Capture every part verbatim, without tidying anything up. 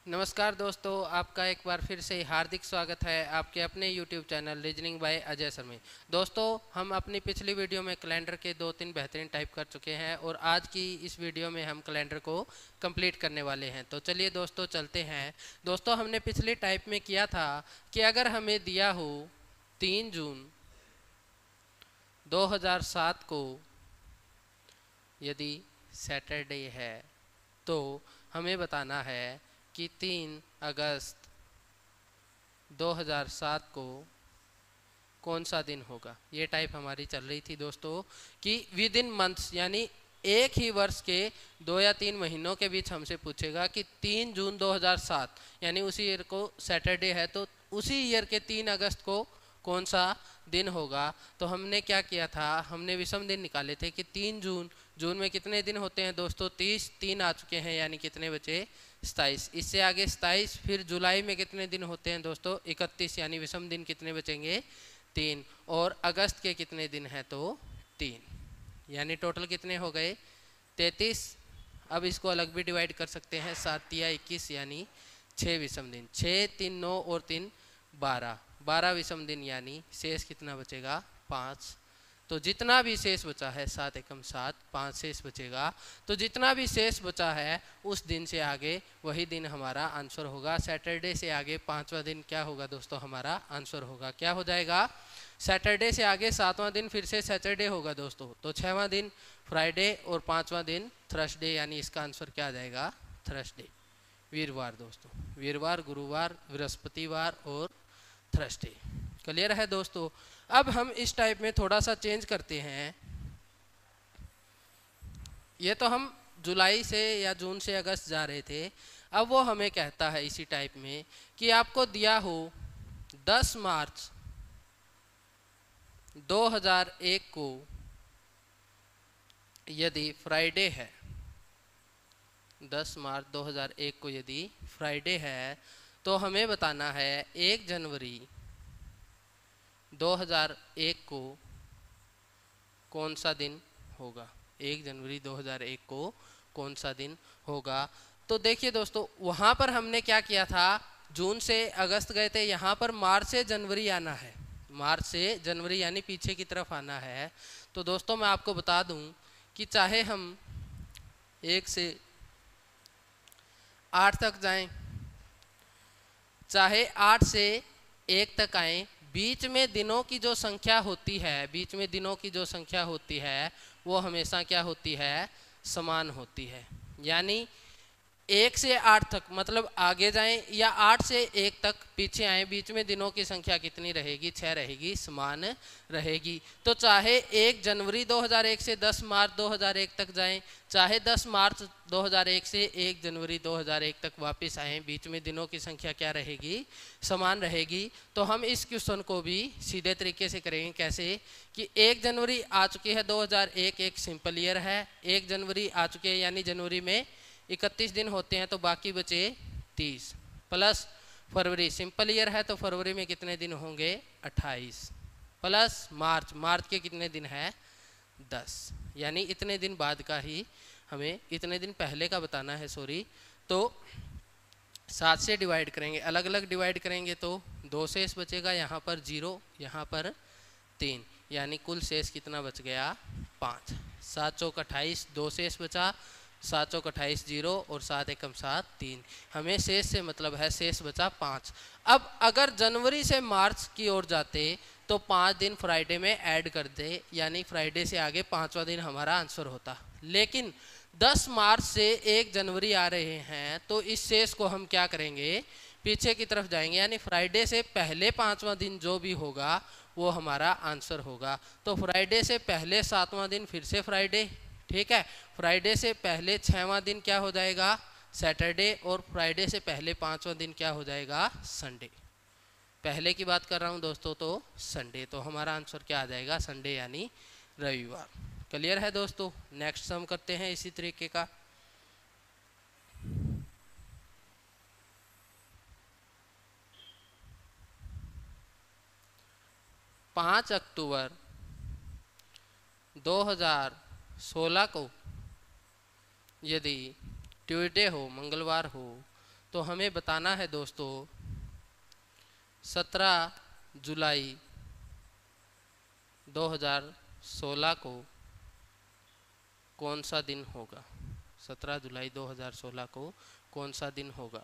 नमस्कार दोस्तों, आपका एक बार फिर से हार्दिक स्वागत है आपके अपने YouTube channel reasoning by Ajay sir में। दोस्तों, हम अपनी पिछली वीडियो में कैलेंडर के दो तीन बेहतरीन टाइप कर चुके हैं और आज की इस वीडियो में हम कैलेंडर को कंप्लीट करने वाले हैं। तो चलिए दोस्तों चलते हैं। दोस्तों, हमने पिछली टाइप में किया था कि अगर हमें दिया हो तीन जून दो हज़ार सात को यदि सैटरडे है तो हमें बताना है कि तीन अगस्त दो हज़ार सात को कौन सा दिन होगा। ये टाइप हमारी चल रही थी दोस्तों कि विद इन मंथ्स, यानी एक ही वर्ष के दो या तीन महीनों के बीच हमसे पूछेगा कि तीन जून दो हज़ार सात यानी उसी ईयर को सैटरडे है तो उसी ईयर के तीन अगस्त को कौन सा दिन होगा। तो हमने क्या किया था, हमने विषम दिन निकाले थे कि तीन जून जून में कितने दिन होते हैं दोस्तों, तीस, तीन आ चुके हैं यानी कितने बचे, सताईस। इससे आगे सताईस, फिर जुलाई में कितने दिन होते हैं दोस्तों, इकतीस, यानी विषम दिन कितने बचेंगे, तीन। और अगस्त के कितने दिन हैं तो तीन, यानी टोटल कितने हो गए, तैंतीस। अब इसको अलग भी डिवाइड कर सकते हैं, सात या इक्कीस यानी छः विषम दिन, छः, तीन, नौ और तीन बारह, बारह विषम दिन यानी शेष कितना बचेगा, पाँच। तो जितना भी शेष बचा है, सात एकम सात, पाँच शेष बचेगा। तो जितना भी शेष बचा है उस दिन से आगे वही दिन हमारा आंसर होगा। सैटरडे से आगे पांचवा दिन क्या होगा दोस्तों, हमारा आंसर होगा। क्या हो जाएगा, सैटरडे से आगे सातवां दिन फिर से सैटरडे होगा दोस्तों, तो छठवां दिन फ्राइडे और पांचवा दिन थर्सडे, यानी इसका आंसर क्या आ जाएगा, थर्सडे, वीरवार दोस्तों। वीरवार, गुरुवार, बृहस्पतिवार और थर्सडे। क्लियर है दोस्तों। अब हम इस टाइप में थोड़ा सा चेंज करते हैं। ये तो हम जुलाई से या जून से अगस्त जा रहे थे। अब वो हमें कहता है इसी टाइप में कि आपको दिया हो दस मार्च दो हज़ार एक को यदि फ्राइडे है, दस मार्च दो हज़ार एक को यदि फ्राइडे है तो हमें बताना है एक जनवरी दो हज़ार एक को कौन सा दिन होगा, एक जनवरी दो हज़ार एक को कौन सा दिन होगा। तो देखिए दोस्तों, वहाँ पर हमने क्या किया था, जून से अगस्त गए थे, यहाँ पर मार्च से जनवरी आना है, मार्च से जनवरी यानी पीछे की तरफ आना है। तो दोस्तों मैं आपको बता दूं कि चाहे हम एक से आठ तक जाएं, चाहे आठ से एक तक आए, बीच में दिनों की जो संख्या होती है, बीच में दिनों की जो संख्या होती है वो हमेशा क्या होती है, समान होती है। यानी एक से आठ तक मतलब आगे जाएं या आठ से एक तक पीछे आए, बीच में दिनों की संख्या कितनी रहेगी, छः रहेगी, समान रहेगी। तो चाहे एक जनवरी दो हज़ार एक से दस मार्च दो हज़ार एक तक जाएं, चाहे दस मार्च दो हज़ार एक से एक जनवरी दो हज़ार एक तक वापस आएँ, बीच में दिनों की संख्या क्या रहेगी, समान रहेगी। तो हम इस क्वेश्चन को भी सीधे तरीके से करेंगे। कैसे कि एक जनवरी आ चुकी है दो हज़ार एक, एक सिंपल ईयर है, एक जनवरी आ चुके हैं यानी जनवरी में इकतीस दिन होते हैं तो बाकी बचे तीस, प्लस फरवरी सिंपल ईयर है तो फरवरी में कितने दिन होंगे, अट्ठाईस, प्लस मार्च, मार्च के कितने दिन है, दस, यानी इतने दिन बाद का ही हमें, इतने दिन पहले का बताना है सॉरी। तो सात से डिवाइड करेंगे, अलग अलग डिवाइड करेंगे तो दो शेष बचेगा, यहाँ पर जीरो, यहाँ पर तीन, यानी कुल शेष कितना बच गया, पाँच। सात चौक अट्ठाईस, दो शेष बचा, सात चौक अट्ठाईस जीरो और सात एकम सात, तीन। हमें शेष से मतलब है शेष बचा पाँच। अब अगर जनवरी से मार्च की ओर जाते तो पाँच दिन फ्राइडे में ऐड कर दे, यानी फ्राइडे से आगे पाँचवा दिन हमारा आंसर होता। लेकिन दस मार्च से एक जनवरी आ रहे हैं तो इस शेष को हम क्या करेंगे, पीछे की तरफ जाएंगे, यानी फ्राइडे से पहले पाँचवा दिन जो भी होगा वो हमारा आंसर होगा। तो फ्राइडे से पहले सातवां दिन फिर से फ्राइडे, ठीक है। फ्राइडे से पहले छठवां दिन क्या हो जाएगा, सैटरडे, और फ्राइडे से पहले पांचवा दिन क्या हो जाएगा, संडे। पहले की बात कर रहा हूं दोस्तों, तो संडे। तो हमारा आंसर क्या आ जाएगा, संडे यानी रविवार। क्लियर है दोस्तों। नेक्स्ट सम करते हैं इसी तरीके का। पाँच अक्टूबर दो हज़ार सोलह को यदि ट्यूसडे हो, मंगलवार हो, तो हमें बताना है दोस्तों सत्रह जुलाई दो हज़ार सोलह को कौन सा दिन होगा। सत्रह जुलाई दो हज़ार सोलह को कौन सा दिन होगा।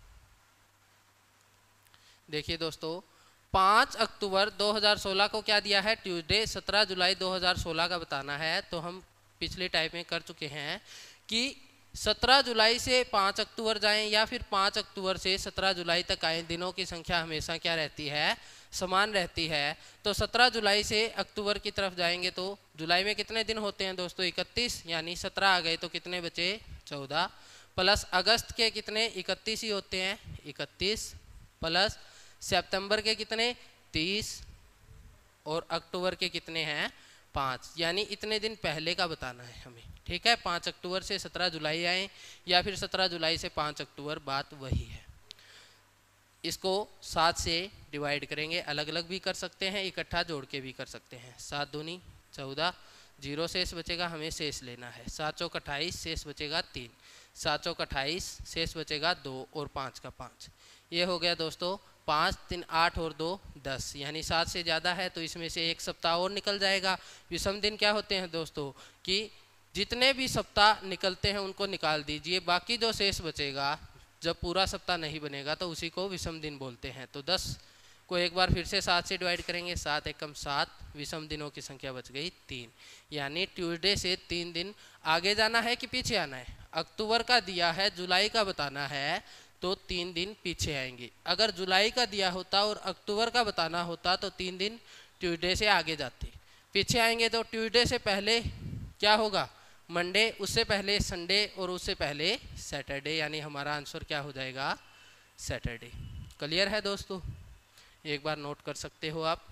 देखिए दोस्तों, पाँच अक्टूबर दो हज़ार सोलह को क्या दिया है, ट्यूसडे। सत्रह जुलाई दो हज़ार सोलह का बताना है। तो हम पिछले टाइप में कर चुके हैं कि सत्रह जुलाई से पाँच अक्टूबर जाएं या फिर पाँच अक्टूबर से सत्रह जुलाई तक आए, दिनों की संख्या हमेशा क्या रहती है, समान रहती है। तो सत्रह जुलाई से अक्टूबर की तरफ जाएंगे तो जुलाई में कितने दिन होते हैं दोस्तों, इकतीस, यानी सत्रह आ गए तो कितने बचे, चौदह, प्लस अगस्त के कितने, इकतीस ही होते हैं, इकतीस, प्लस सितंबर के कितने, तीस, और अक्टूबर के कितने हैं, पाँच, यानी इतने दिन पहले का बताना है हमें। ठीक है, पाँच अक्टूबर से सत्रह जुलाई आए या फिर सत्रह जुलाई से पाँच अक्टूबर, बात वही है। इसको सात से डिवाइड करेंगे, अलग अलग भी कर सकते हैं, इकट्ठा जोड़ के भी कर सकते हैं। सात दूनी चौदह, जीरो शेष बचेगा, हमें शेष लेना है। सात चौक अट्ठाईस, शेष बचेगा तीन, सात चौक अट्ठाईस, शेष बचेगा दो, और पाँच का पाँच। ये हो गया दोस्तों पाँच, तीन आठ और दो दस, यानी सात से ज़्यादा है तो इसमें से एक सप्ताह और निकल जाएगा। विषम दिन क्या होते हैं दोस्तों कि जितने भी सप्ताह निकलते हैं उनको निकाल दीजिए, बाकी जो शेष बचेगा, जब पूरा सप्ताह नहीं बनेगा तो उसी को विषम दिन बोलते हैं। तो दस को एक बार फिर से सात से डिवाइड करेंगे, सात एकम सात, विषम दिनों की संख्या बच गई तीन, यानी ट्यूसडे से तीन दिन आगे जाना है कि पीछे आना है। अक्टूबर का दिया है, जुलाई का बताना है तो तीन दिन पीछे आएंगे। अगर जुलाई का दिया होता और अक्टूबर का बताना होता तो तीन दिन ट्यूसडे से आगे जाते। पीछे आएंगे तो ट्यूसडे से पहले क्या होगा, मंडे, उससे पहले संडे, और उससे पहले सैटरडे, यानी हमारा आंसर क्या हो जाएगा, सैटरडे। क्लियर है दोस्तों, एक बार नोट कर सकते हो आप।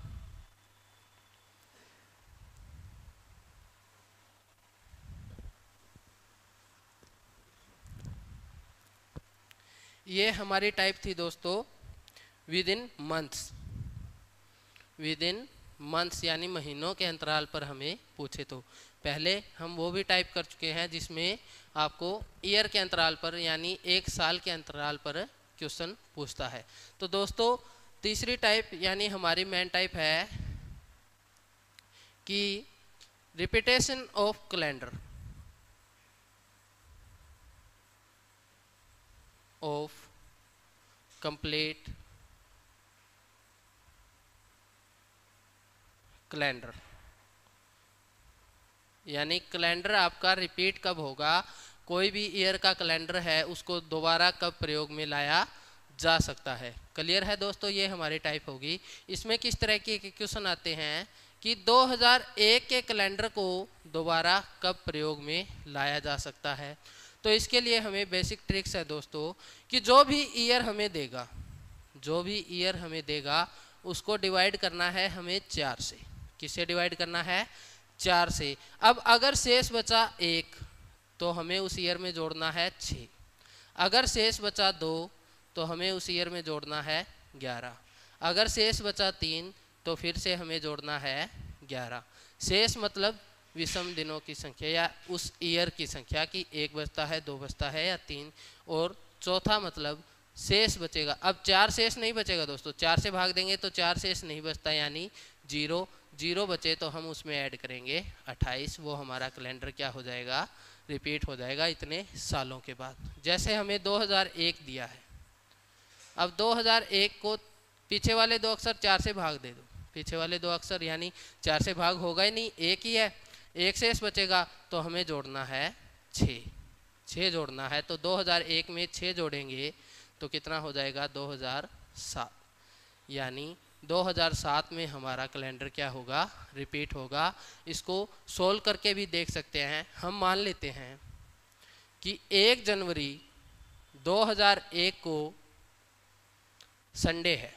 ये हमारी टाइप थी दोस्तों within months, within months यानी महीनों के अंतराल पर हमें पूछे तो। पहले हम वो भी टाइप कर चुके हैं जिसमें आपको ईयर के अंतराल पर यानी एक साल के अंतराल पर क्वेश्चन पूछता है। तो दोस्तों तीसरी टाइप यानी हमारी मेन टाइप है कि repetition of calendar of complete calendar, यानी कैलेंडर आपका रिपीट कब होगा, कोई भी ईयर का कैलेंडर है उसको दोबारा कब प्रयोग में लाया जा सकता है। क्लियर है दोस्तों, ये हमारी टाइप होगी। इसमें किस तरह के क्वेश्चन आते हैं कि दो हज़ार एक के कैलेंडर को दोबारा कब प्रयोग में लाया जा सकता है। तो इसके लिए हमें बेसिक ट्रिक्स है दोस्तों कि जो भी ईयर हमें देगा, जो भी ईयर हमें देगा उसको डिवाइड करना है हमें चार से। किससे डिवाइड करना है, चार से। अब अगर शेष बचा एक तो हमें उस ईयर में जोड़ना है छः, अगर शेष बचा दो तो हमें उस ईयर में जोड़ना है ग्यारह, अगर शेष बचा तीन तो फिर से हमें जोड़ना है ग्यारह। शेष मतलब विषम दिनों की संख्या या उस ईयर की संख्या की एक बचता है, दो बचता है या तीन, और चौथा मतलब शेष बचेगा। अब चार शेष नहीं बचेगा दोस्तों, चार से भाग देंगे तो चार शेष नहीं बचता, यानी जीरो, जीरो बचे तो हम उसमें ऐड करेंगे अट्ठाईस, वो हमारा कैलेंडर क्या हो जाएगा, रिपीट हो जाएगा इतने सालों के बाद। जैसे हमें दो हज़ार एक दिया है, अब दो हज़ार एक को पीछे वाले दो अक्षर चार से भाग दे दो, पीछे वाले दो अक्षर यानी चार से भाग होगा ही नहीं, एक ही है, एक शेष बचेगा तो हमें जोड़ना है छः, छः जोड़ना है। तो दो हज़ार एक में छः जोड़ेंगे तो कितना हो जाएगा, दो हज़ार सात, यानी दो हज़ार सात में हमारा कैलेंडर क्या होगा, रिपीट होगा। इसको सोल्व करके भी देख सकते हैं। हम मान लेते हैं कि एक जनवरी दो हज़ार एक को संडे है,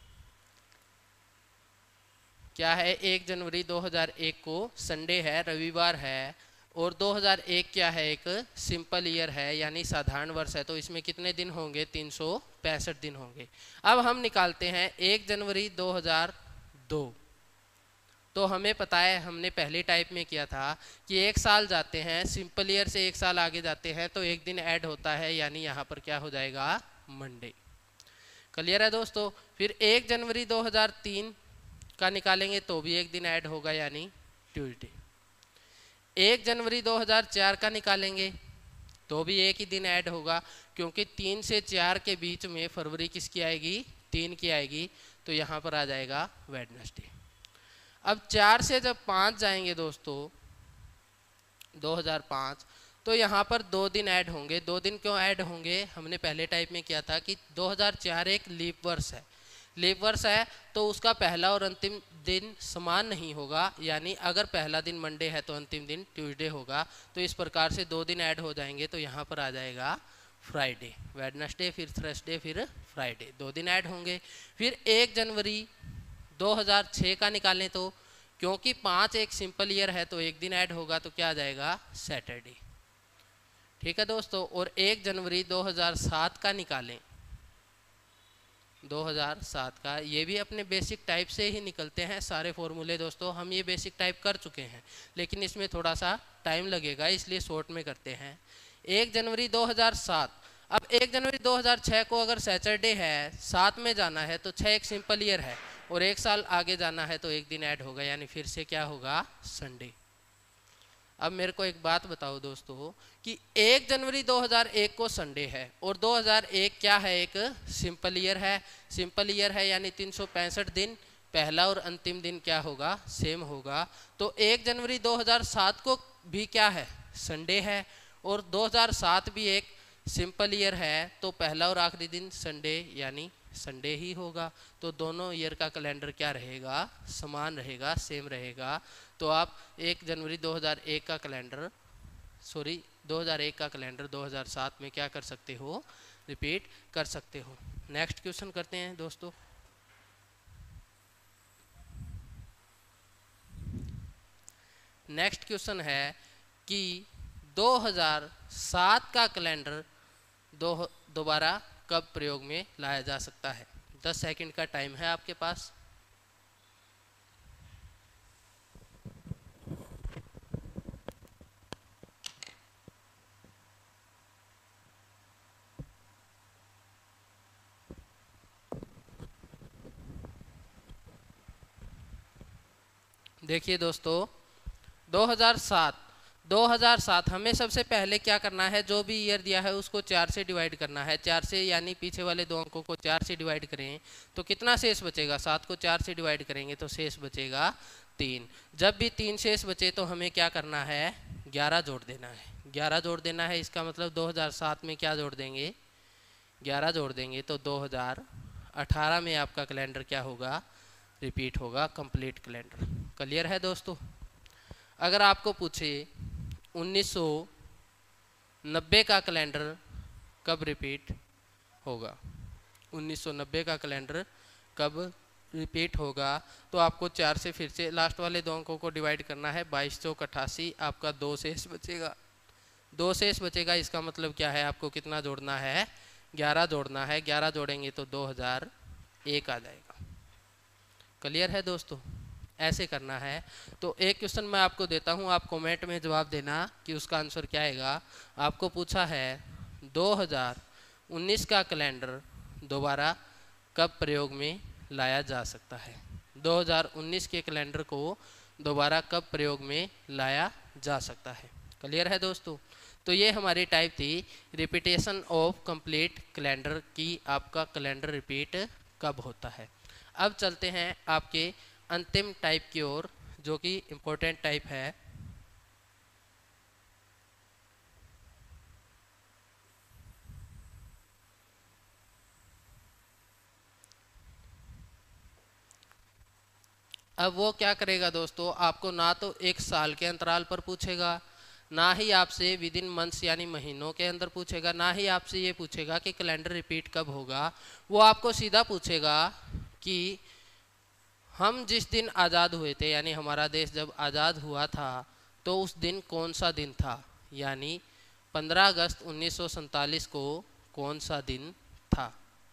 क्या है, एक जनवरी दो हज़ार एक को संडे है, रविवार है, और दो हज़ार एक क्या है, एक सिंपल ईयर है यानी साधारण वर्ष है। तो इसमें कितने दिन होंगे, तीन सौ पैंसठ दिन होंगे। अब हम निकालते हैं एक जनवरी दो हज़ार दो, तो हमें पता है, हमने पहली टाइप में किया था कि एक साल जाते हैं, सिंपल ईयर से एक साल आगे जाते हैं तो एक दिन ऐड होता है, यानी यहाँ पर क्या हो जाएगा, मंडे। क्लियर है दोस्तों। फिर एक जनवरी दो हज़ार तीन का निकालेंगे तो भी एक दिन ऐड होगा यानी ट्यूसडे। एक जनवरी दो हज़ार चार का निकालेंगे तो भी एक ही दिन ऐड होगा, क्योंकि तीन से चार के बीच में फरवरी किसकी आएगी, तीन की आएगी, तो यहाँ पर आ जाएगा वेडनेसडे। अब चार से जब पाँच जाएंगे दोस्तों दो हज़ार पाँच, तो यहाँ पर दो दिन ऐड होंगे। दो दिन क्यों ऐड होंगे, हमने पहले टाइप में किया था कि दो हज़ार चार एक लीप वर्ष है। लीप वर्ष है तो उसका पहला और अंतिम दिन समान नहीं होगा, यानी अगर पहला दिन मंडे है तो अंतिम दिन ट्यूसडे होगा। तो इस प्रकार से दो दिन ऐड हो जाएंगे, तो यहाँ पर आ जाएगा फ्राइडे, वेडनेसडे, फिर थर्सडे, फिर फ्राइडे, दो दिन ऐड होंगे। फिर एक जनवरी दो हज़ार छह का निकालें तो क्योंकि पाँच एक सिंपल ईयर है तो एक दिन ऐड होगा, तो क्या आ जाएगा सैटरडे। ठीक है दोस्तों। और एक जनवरी दो हज़ार सात का निकालें, दो हज़ार सात का, ये भी अपने बेसिक टाइप से ही निकलते हैं सारे फॉर्मूले दोस्तों। हम ये बेसिक टाइप कर चुके हैं, लेकिन इसमें थोड़ा सा टाइम लगेगा, इसलिए शॉर्ट में करते हैं। एक जनवरी दो हज़ार सात, अब एक जनवरी दो हज़ार छह को अगर सैटरडे है, सात में जाना है तो छः एक सिंपल ईयर है, और एक साल आगे जाना है तो एक दिन ऐड होगा, यानी फिर से क्या होगा संडे। अब मेरे को एक बात बताओ दोस्तों कि एक जनवरी दो हज़ार एक को संडे है और दो हज़ार एक क्या है, एक सिंपल ईयर है। सिंपल ईयर है यानी तीन सौ पैंसठ दिन, पहला और अंतिम दिन क्या होगा, सेम होगा। तो एक जनवरी दो हज़ार सात को भी क्या है, संडे है, और दो हज़ार सात भी एक सिंपल ईयर है, तो पहला और आखिरी दिन संडे यानी संडे ही होगा। तो दोनों ईयर का कैलेंडर क्या रहेगा, समान रहेगा, सेम रहेगा। तो आप एक जनवरी दो हज़ार एक का कैलेंडर सॉरी दो हज़ार एक का कैलेंडर दो हज़ार सात में क्या कर सकते हो, रिपीट कर सकते हो। नेक्स्ट क्वेश्चन करते हैं दोस्तों। नेक्स्ट क्वेश्चन है कि दो हज़ार सात का कैलेंडर दो दोबारा कब प्रयोग में लाया जा सकता है। दस सेकंड का टाइम है आपके पास। देखिए दोस्तों, दो हज़ार सात दो हज़ार सात हमें सबसे पहले क्या करना है, जो भी ईयर दिया है उसको चार से डिवाइड करना है। चार से यानी पीछे वाले दो अंकों को चार से डिवाइड करें तो कितना शेष बचेगा, सात को चार से डिवाइड करेंगे तो शेष बचेगा तीन। जब भी तीन शेष बचे तो हमें क्या करना है, ग्यारह जोड़ देना है। ग्यारह जोड़ देना है, इसका मतलब दो हज़ार सात में क्या जोड़ देंगे, ग्यारह जोड़ देंगे तो दो हज़ार अठारह में आपका कैलेंडर क्या होगा, रिपीट होगा, कंप्लीट कैलेंडर। क्लियर है दोस्तों। अगर आपको पूछे उन्नीस सौ नब्बे का कैलेंडर कब रिपीट होगा, उन्नीस सौ नब्बे का कैलेंडर कब रिपीट होगा, तो आपको चार से फिर से लास्ट वाले दो अंकों को डिवाइड करना है। बाईस चौक अट्ठासी, आपका दो शेष बचेगा, दो शेष बचेगा। इसका मतलब क्या है, आपको कितना जोड़ना है, ग्यारह जोड़ना है। ग्यारह जोड़ेंगे तो दो हज़ार एक आ जाएगा। क्लियर है दोस्तों, ऐसे करना है। तो एक क्वेश्चन मैं आपको देता हूं, आप कमेंट में जवाब देना कि उसका आंसर क्या आएगा। आपको पूछा है दो हज़ार उन्नीस का कैलेंडर दोबारा कब प्रयोग में लाया जा सकता है। दो हज़ार उन्नीस के कैलेंडर को दोबारा कब प्रयोग में लाया जा सकता है। क्लियर है दोस्तों। तो ये हमारी टाइप थी रिपीटेशन ऑफ कंप्लीट कैलेंडर की, आपका कैलेंडर रिपीट कब होता है। अब चलते हैं आपके अंतिम टाइप की ओर, जो कि इम्पोर्टेंट टाइप है। अब वो क्या करेगा दोस्तों, आपको ना तो एक साल के अंतराल पर पूछेगा, ना ही आपसे विद इन मंथ्स यानी महीनों के अंदर पूछेगा, ना ही आपसे ये पूछेगा कि कैलेंडर रिपीट कब होगा। वो आपको सीधा पूछेगा कि हम जिस दिन आज़ाद हुए थे, यानी हमारा देश जब आज़ाद हुआ था तो उस दिन कौन सा दिन था, यानी पंद्रह अगस्त उन्नीस सौ सैंतालीस को कौन सा दिन था।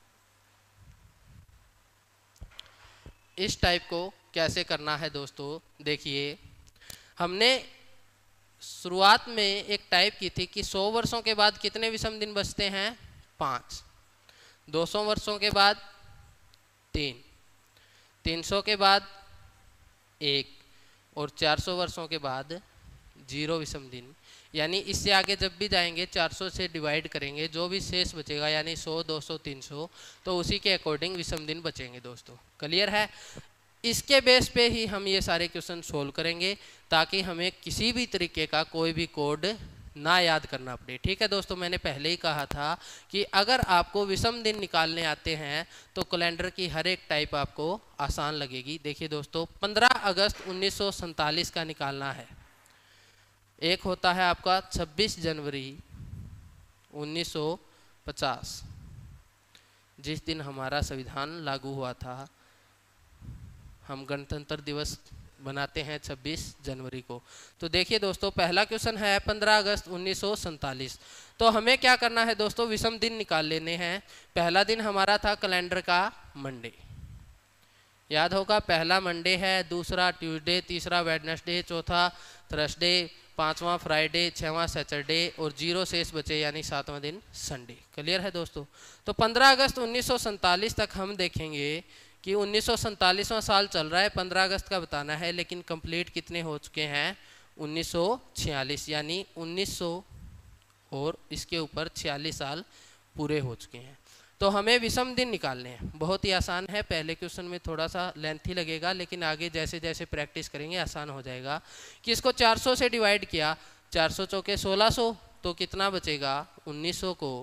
इस टाइप को कैसे करना है दोस्तों, देखिए हमने शुरुआत में एक टाइप की थी कि सौ वर्षों के बाद कितने विषम दिन बचते हैं, पाँच। दो सौ वर्षों के बाद तीन, तीन सौ के बाद एक और चार सौ वर्षों के बाद जीरो विषम दिन। यानी इससे आगे जब भी जाएंगे चार सौ से डिवाइड करेंगे, जो भी शेष बचेगा यानी सौ, दो सौ, तीन सौ, तो उसी के अकॉर्डिंग विषम दिन बचेंगे दोस्तों। क्लियर है? इसके बेस पे ही हम ये सारे क्वेश्चन सोल्व करेंगे ताकि हमें किसी भी तरीके का कोई भी कोड ना याद करना पड़े। ठीक है दोस्तों, मैंने पहले ही कहा था कि अगर आपको विषम दिन निकालने आते हैं तो कैलेंडर की हर एक टाइप आपको आसान लगेगी। देखिए दोस्तों, पंद्रह अगस्त उन्नीस सौ सैंतालीस का निकालना है। एक होता है आपका छब्बीस जनवरी उन्नीस सौ पचास, जिस दिन हमारा संविधान लागू हुआ था। हम गणतंत्र दिवस बनाते हैं छब्बीस जनवरी को। तो देखिए दोस्तों, पहला क्वेश्चन है पंद्रह अगस्त उन्नीस सौ सैंतालीस। तो हमें क्या करना है दोस्तों, विषम दिन निकाल लेने हैं। पहला दिन हमारा था कैलेंडर का मंडे, याद होगा, पहला मंडे है, दूसरा ट्यूसडे, तीसरा वेडनेसडे, चौथा थर्सडे, पांचवा फ्राइडे, छठवां सैटरडे और जीरो शेष बचे यानी सातवां दिन संडे। क्लियर है दोस्तों? तो पंद्रह अगस्त उन्नीस सौ सैंतालीस तक हम देखेंगे कि उन्नीस सौ सैंतालीसवां साल चल रहा है, पंद्रह अगस्त का बताना है, लेकिन कंप्लीट कितने हो चुके हैं, उन्नीस सौ छियालीस, यानी उन्नीस सौ और इसके ऊपर छियालीस साल पूरे हो चुके हैं। तो हमें विषम दिन निकालने हैं। बहुत ही आसान है, पहले क्वेश्चन में थोड़ा सा लेंथी लगेगा, लेकिन आगे जैसे जैसे प्रैक्टिस करेंगे आसान हो जाएगा। कि इसको चार सौ से डिवाइड किया, चार सौ चौके सोलह सौ, तो कितना बचेगा, उन्नीस सौ को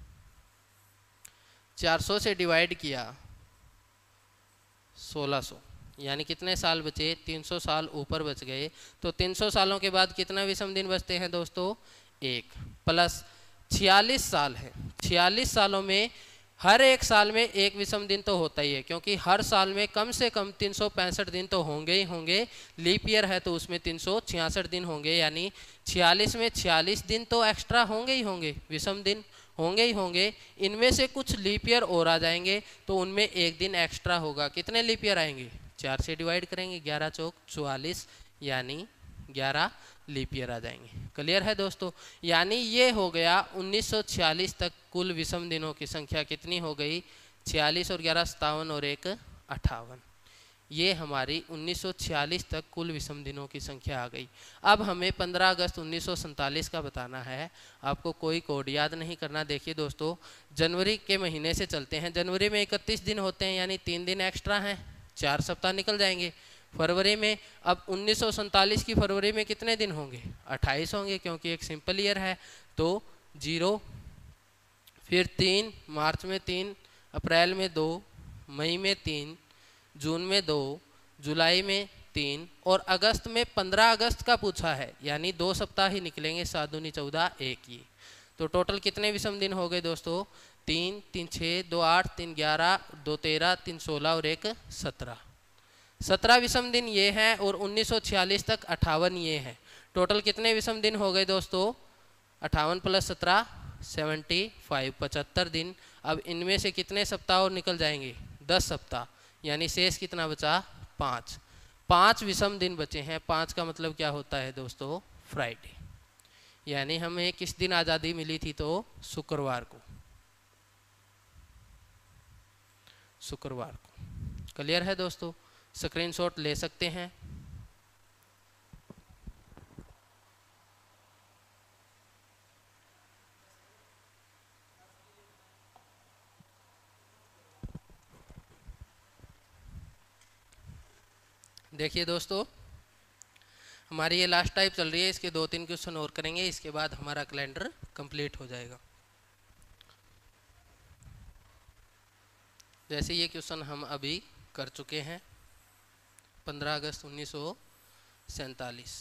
चार सौ से डिवाइड किया सोलह सौ, यानी कितने साल बचे, तीन सौ साल ऊपर बच गए। तो तीन सौ सालों के बाद कितना विषम दिन बचते हैं दोस्तों, एक, प्लस छियालीस साल है। छियालीस सालों में हर एक साल में एक विषम दिन तो होता ही है, क्योंकि हर साल में कम से कम तीन सौ पैंसठ दिन तो होंगे ही होंगे। लीप ईयर है तो उसमें तीन सौ छियासठ दिन होंगे, यानी छियालीस में छियालीस दिन तो एक्स्ट्रा होंगे ही होंगे, विषम दिन होंगे ही होंगे। इनमें से कुछ लीप ईयर और आ जाएंगे तो उनमें एक दिन एक्स्ट्रा होगा। कितने लीप ईयर आएंगे, चार से डिवाइड करेंगे, ग्यारह चौक चौवालीस, यानी ग्यारह लीप ईयर आ जाएंगे। क्लियर है दोस्तों? यानी ये हो गया उन्नीस सौ छियालीस तक कुल विषम दिनों की संख्या कितनी हो गई, छियालीस और ग्यारह सत्तावन और एक अट्ठावन। ये हमारी उन्नीस सौ छियालीस तक कुल विषम दिनों की संख्या आ गई। अब हमें पंद्रह अगस्त उन्नीस सौ सैंतालीस का बताना है। आपको कोई कोड याद नहीं करना। देखिए दोस्तों, जनवरी के महीने से चलते हैं। जनवरी में इकतीस दिन होते हैं, यानी तीन दिन एक्स्ट्रा हैं, चार सप्ताह निकल जाएंगे। फरवरी में, अब उन्नीस सौ सैंतालीस की फरवरी में कितने दिन होंगे, अट्ठाईस होंगे, क्योंकि एक सिंपल ईयर है, तो जीरो, फिर तीन, मार्च में तीन, अप्रैल में दो, मई में तीन, जून में दो, जुलाई में तीन और अगस्त में पंद्रह अगस्त का पूछा है, यानी दो सप्ताह ही निकलेंगे, सात दूनी चौदह, एक ये। तो टोटल कितने विषम दिन हो गए दोस्तों, तीन, तीन छः, दो आठ, तीन ग्यारह, दो तेरह, तीन सोलह और एक सत्रह। सत्रह विषम दिन ये हैं और उन्नीस सौ छियालीस तक अट्ठावन ये हैं। टोटल कितने विषम दिन हो गए दोस्तों, अट्ठावन प्लस सत्रह, सेवेंटी फाइव, पचहत्तर दिन। अब इनमें से कितने सप्ताह और निकल जाएंगे, दस सप्ताह, यानी शेष कितना बचा, पाँच। पाँच विषम दिन बचे हैं। पाँच का मतलब क्या होता है दोस्तों, फ्राइडे, यानी हमें किस दिन आज़ादी मिली थी, तो शुक्रवार को, शुक्रवार को। क्लियर है दोस्तों? स्क्रीनशॉट ले सकते हैं। देखिए दोस्तों, हमारी ये लास्ट टाइप चल रही है, इसके दो तीन क्वेश्चन और करेंगे, इसके बाद हमारा कैलेंडर कंप्लीट हो जाएगा। जैसे ये क्वेश्चन हम अभी कर चुके हैं, पंद्रह अगस्त उन्नीस सौ सैंतालीस।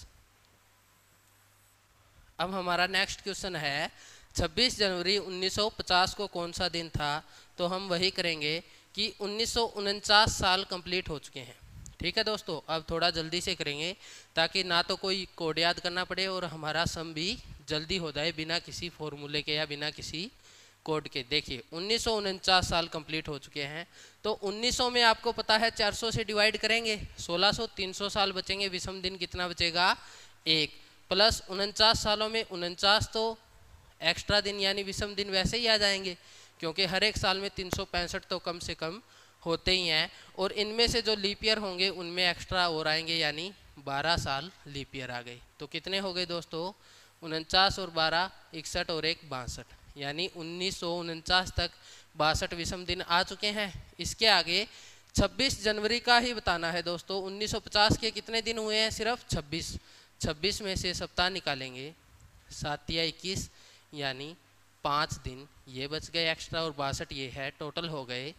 अब हमारा नेक्स्ट क्वेश्चन है छब्बीस जनवरी उन्नीस सौ पचास को कौन सा दिन था। तो हम वही करेंगे कि उन्नीस सौ उनचास साल कंप्लीट हो चुके हैं। ठीक है दोस्तों, अब थोड़ा जल्दी से करेंगे ताकि ना तो कोई कोड याद करना पड़े और हमारा सम भी जल्दी हो जाए, बिना किसी फॉर्मूले के या बिना किसी कोड के। देखिए उन्नीस सौ उनचास साल कंप्लीट हो चुके हैं। तो उन्नीस सौ में आपको पता है चार सौ से डिवाइड करेंगे, सोलह सौ, तीन सौ साल बचेंगे, विषम दिन कितना बचेगा, एक, प्लस उनचास सालों में उनचास तो एक्स्ट्रा दिन यानी विषम दिन वैसे ही आ जाएंगे, क्योंकि हर एक साल में तीन सौ पैंसठ तो कम से कम होते ही हैं, और इनमें से जो लीप ईयर होंगे उनमें एक्स्ट्रा और आएंगे, यानी बारह साल लीप ईयर आ गए। तो कितने हो गए दोस्तों, उनचास और बारह इकसठ और एक बासठ, यानी उन्नीस सौ उनचास तक बासठ विषम दिन आ चुके हैं। इसके आगे छब्बीस जनवरी का ही बताना है दोस्तों। उन्नीस सौ पचास के कितने दिन हुए हैं, सिर्फ छब्बीस। छब्बीस में से सप्ताह निकालेंगे, सात या इक्कीस, यानी पाँच दिन ये बच गए एक्स्ट्रा, और बासठ ये है, टोटल हो गए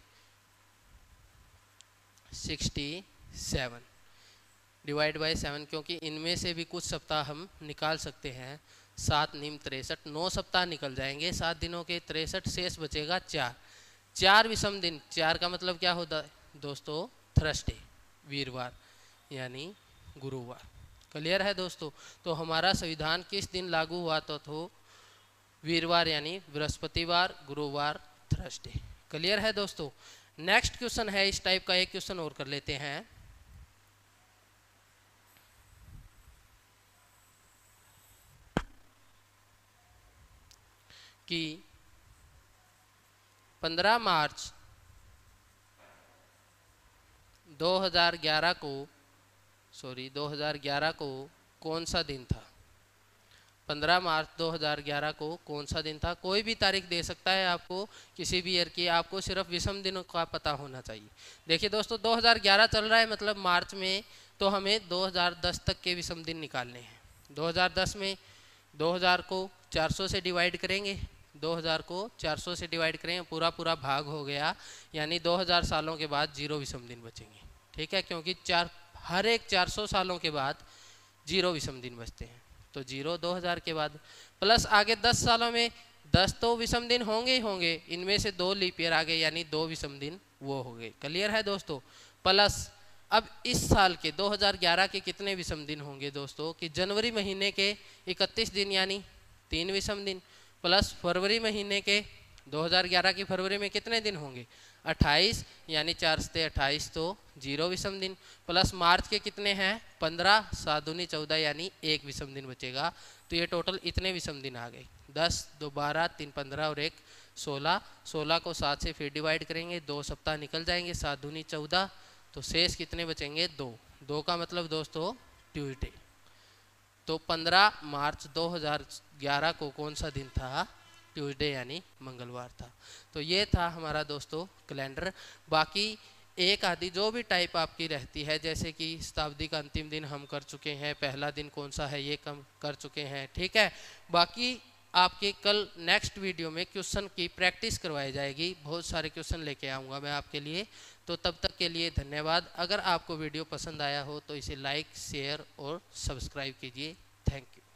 sixty seven. Divide by seven, क्योंकि इनमें से भी कुछ सप्ताह हम निकाल सकते हैं। सात निम तिरसठ, नौ सप्ताह निकल जाएंगे सात दिनों के, तिरसठ, शेष बचेगा चार। चार विषम दिन, चार का मतलब क्या होता है दोस्तों, थर्सडे, वीरवार यानी गुरुवार। क्लियर है दोस्तों। तो हमारा संविधान किस दिन लागू हुआ तो, तो वीरवार यानी बृहस्पतिवार, गुरुवार, थर्सडे। क्लियर है दोस्तों। नेक्स्ट क्वेश्चन है इस टाइप का, एक क्वेश्चन और कर लेते हैं कि पंद्रह मार्च दो हज़ार ग्यारह को सॉरी दो हज़ार ग्यारह को कौन सा दिन था। पंद्रह मार्च दो हज़ार ग्यारह को कौन सा दिन था। कोई भी तारीख दे सकता है आपको, किसी भी ईयर की, आपको सिर्फ विषम दिनों का पता होना चाहिए। देखिए दोस्तों, दो हज़ार ग्यारह चल रहा है, मतलब मार्च में, तो हमें दो हज़ार दस तक के विषम दिन निकालने हैं। दो हज़ार दस में दो हज़ार को चार सौ से डिवाइड करेंगे, दो हज़ार को चार सौ से डिवाइड करेंगे, पूरा पूरा भाग हो गया, यानी दो हज़ार सालों के बाद जीरो विषम दिन बचेंगे। ठीक है, क्योंकि चार हर एक चार सौ सालों के बाद जीरो विषम दिन बचते हैं, तो जीरो दो हज़ार के बाद, प्लस आगे दस सालों में दस तो विषम दिन होंगे ही होंगे, इनमें से दो लीप ईयर आ गए, यानी दो विषम दिन वो हो गए। क्लियर है दोस्तों। प्लस अब इस साल के दो हज़ार ग्यारह के कितने विषम दिन होंगे दोस्तों, कि जनवरी महीने के इकतीस दिन यानी तीन विषम दिन, प्लस फरवरी महीने के दो हज़ार ग्यारह की फरवरी में कितने दिन होंगे, अट्ठाईस, यानी चार से अट्ठाईस तो जीरो विषम दिन, प्लस मार्च के कितने हैं पंद्रह, सात दूनी चौदह, यानी एक विषम दिन बचेगा। तो ये टोटल इतने विषम दिन आ गए, दस, दो बारह, तीन पंद्रह और एक सोलह। सोलह को सात से फिर डिवाइड करेंगे, दो सप्ताह निकल जाएंगे, सात दूनी चौदह, तो शेष कितने बचेंगे, दो। दो का मतलब दोस्तों ट्यूसडे। तो पंद्रह मार्च दो हज़ार ग्यारह को कौन सा दिन था, ट्यूसडे यानी मंगलवार था। तो ये था हमारा दोस्तों कैलेंडर। बाकी एक आदि जो भी टाइप आपकी रहती है, जैसे कि शताब्दी का अंतिम दिन हम कर चुके हैं, पहला दिन कौन सा है ये कम कर चुके हैं। ठीक है, बाकी आपके कल नेक्स्ट वीडियो में क्वेश्चन की प्रैक्टिस करवाई जाएगी, बहुत सारे क्वेश्चन लेके आऊँगा मैं आपके लिए। तो तब तक के लिए धन्यवाद। अगर आपको वीडियो पसंद आया हो तो इसे लाइक, शेयर और सब्सक्राइब कीजिए। Thank you.